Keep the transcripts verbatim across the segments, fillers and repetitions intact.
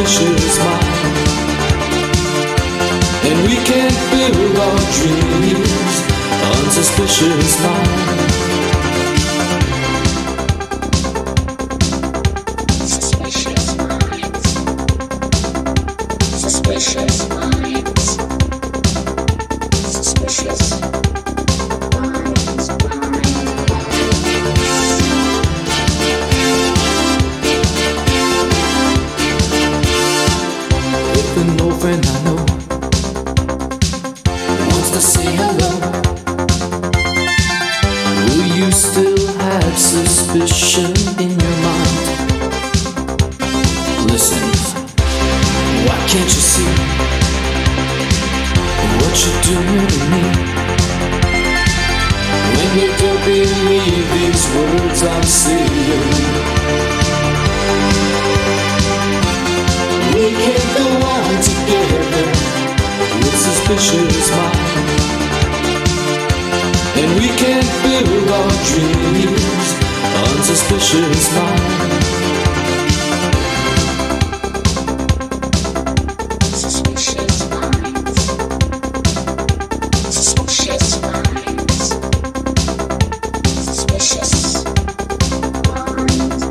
unsuspicious mind. And we can't build our dreams, unsuspicious mind. Suspicious minds. Suspicious minds. Suspicious minds. If an old friend I know wants to say hello, will you still have suspicion in your mind? Listen, why can't you see what you're doing to me? When you don't believe these words I'm saying, we can't go on together with suspicious mind. And we can't build our dreams unsuspicious mind. Suspicious minds. Suspicious minds. Suspicious minds.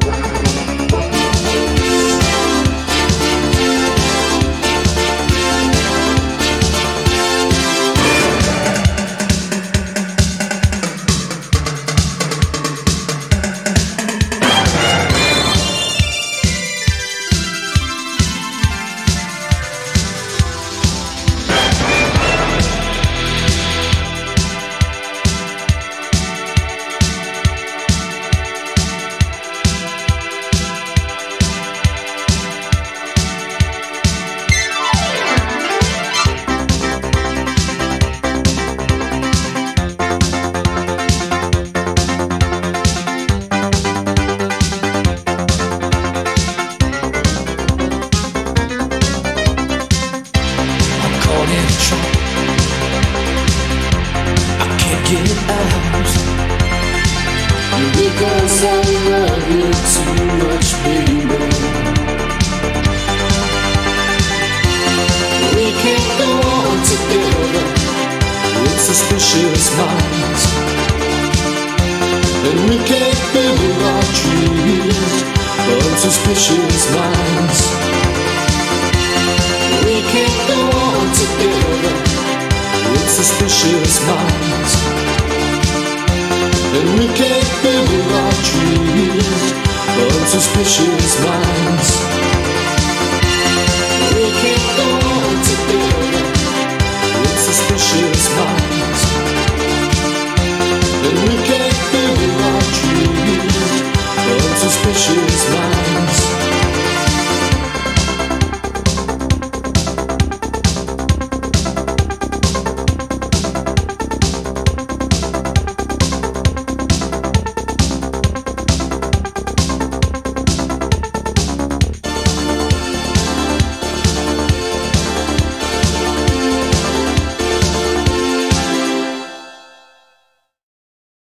Get out because I love you too much, baby. We can't go on together with suspicious minds. And we can't build our dreams on suspicious minds. We can't go on together with suspicious minds. And we can't build our dreams on suspicious minds.